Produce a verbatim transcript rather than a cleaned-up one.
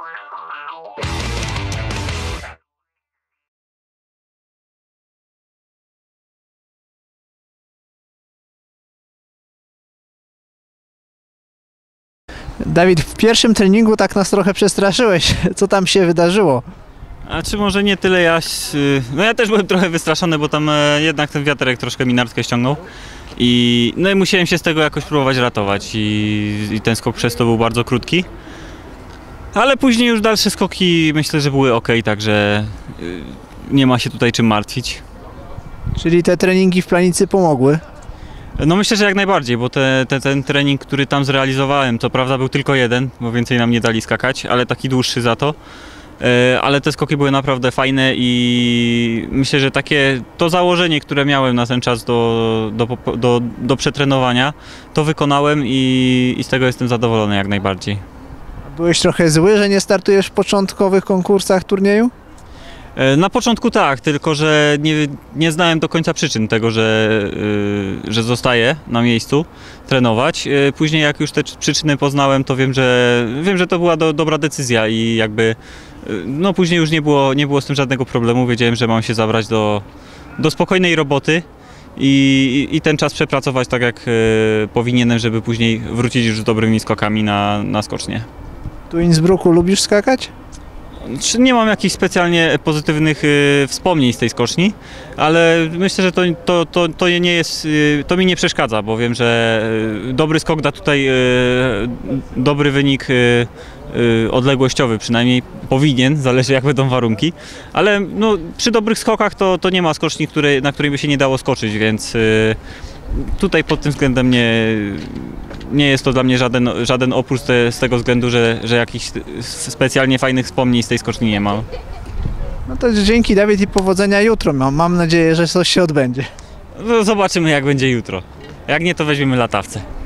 Dawid, w pierwszym treningu tak nas trochę przestraszyłeś. Co tam się wydarzyło? A czy może nie tyle ja... No ja też byłem trochę wystraszony, bo tam jednak ten wiaterek troszkę mi nartkę ściągnął. I, no i musiałem się z tego jakoś próbować ratować i, i ten skok przez to był bardzo krótki. Ale później już dalsze skoki myślę, że były ok, także nie ma się tutaj czym martwić. Czyli te treningi w Planicy pomogły? No myślę, że jak najbardziej, bo te, te, ten trening, który tam zrealizowałem, to prawda był tylko jeden, bo więcej nam nie dali skakać, ale taki dłuższy za to. Ale te skoki były naprawdę fajne i myślę, że takie to założenie, które miałem na ten czas do, do, do, do przetrenowania, to wykonałem i, i z tego jestem zadowolony jak najbardziej. Byłeś trochę zły, że nie startujesz w początkowych konkursach turnieju? Na początku tak, tylko że nie, nie znałem do końca przyczyn tego, że, yy, że zostaję na miejscu trenować. Yy, później jak już te przyczyny poznałem, to wiem, że, wiem, że to była do, dobra decyzja i jakby yy, no później już nie było, nie było z tym żadnego problemu. Wiedziałem, że mam się zabrać do, do spokojnej roboty i, i ten czas przepracować tak jak yy, powinienem, żeby później wrócić już z dobrymi skokami na, na skocznie. Tu w Innsbrucku lubisz skakać? Nie mam jakichś specjalnie pozytywnych y, wspomnień z tej skoczni, ale myślę, że to, to, to, to nie jest, y, to mi nie przeszkadza, bo wiem, że y, dobry skok da tutaj y, dobry wynik y, y, odległościowy, przynajmniej powinien, zależy jak będą warunki, ale no, przy dobrych skokach to, to nie ma skoczni, której, na której by się nie dało skoczyć, więc y, tutaj pod tym względem nie, nie jest to dla mnie żaden, żaden opór te, z tego względu, że, że jakichś specjalnie fajnych wspomnień z tej skoczni nie mam. No to dzięki, Dawid, i powodzenia jutro. Mam, mam nadzieję, że coś się odbędzie. No, zobaczymy jak będzie jutro. Jak nie, to weźmiemy latawce.